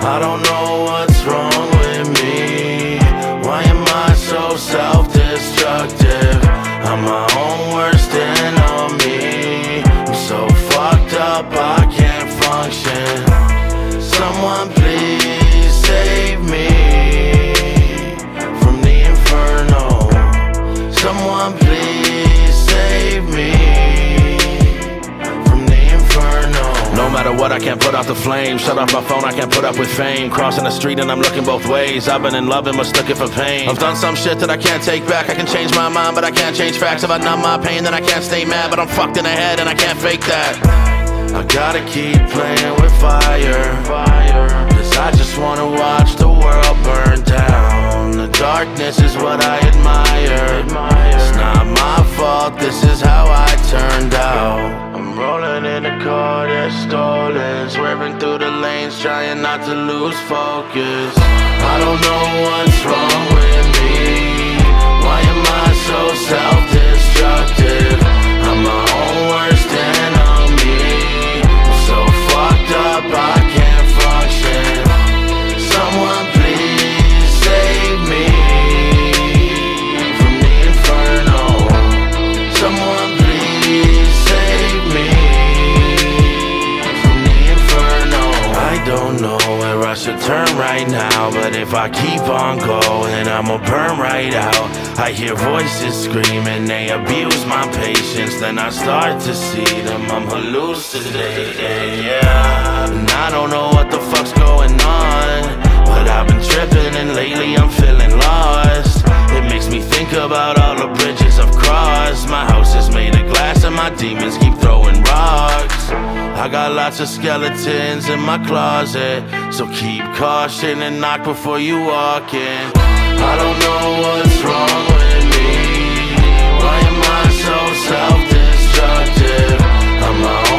I don't know what's wrong with me. Why am I so self-destructive? I'm my own worst enemy. I'm so fucked up I can't function. Someone please save me from the inferno. Someone please save me from the inferno. No matter what, I can't put out the flame. Shut off my phone, I can't put up with fame. Crossing the street and I'm looking both ways. I've been in love and mistaken for pain. I've done some shit that I can't take back. I can change my mind, but I can't change facts. If I numb my pain, then I can't stay mad. But I'm fucked in the head and I can't fake that. I gotta keep playing with fire, cause I just wanna watch the world burn down. The darkness is what I admire. It's not my fault, this is how I turned out. I'm rolling in a car that's stolen, swerving through the lanes, trying not to lose focus. I don't know what's wrong with me. Why am I so self-destructive? I'm my own worst enemy. So fucked up I can't function. Someone please save me from the inferno. Someone please save me from the inferno. I don't know where I should turn right now, but if I keep on going I'ma burn right out. I hear voices screaming, they abuse my patience. Then I start to see them, I'm hallucinating, yeah. And I don't know what the fuck's going on, but I've been tripping and lately I'm feeling lost. It makes me think about all the bridges I've crossed. My house is made of glass and my demons keep throwing rocks. I got lots of skeletons in my closet, so keep caution and knock before you walk in. I don't know what's wrong with me. Why am I so self-destructive? I'm my